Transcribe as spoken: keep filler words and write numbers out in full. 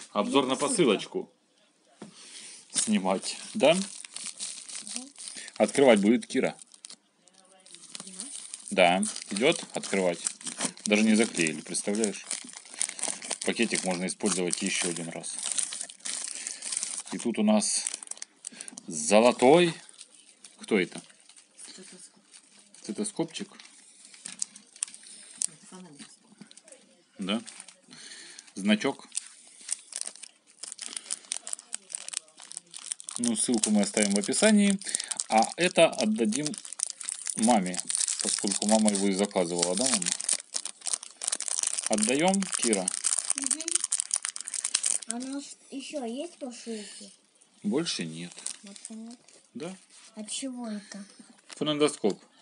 Обзор на посылочку снимать, да? Угу. Открывать будет Кира. Да. Да, идет открывать. Даже не заклеили, представляешь? Пакетик можно использовать еще один раз. И тут у нас золотой. Кто это? Стетоскоп. Стетоскопчик. Фонендоскоп. Да. Значок. Ну, ссылку мы оставим в описании. А это отдадим маме, поскольку мама его и заказывала, да, мама? Отдаем, Кира? Угу. А у нас еще есть посылки? Больше нет. Больше нет. Да. От чего это? Фонендоскоп.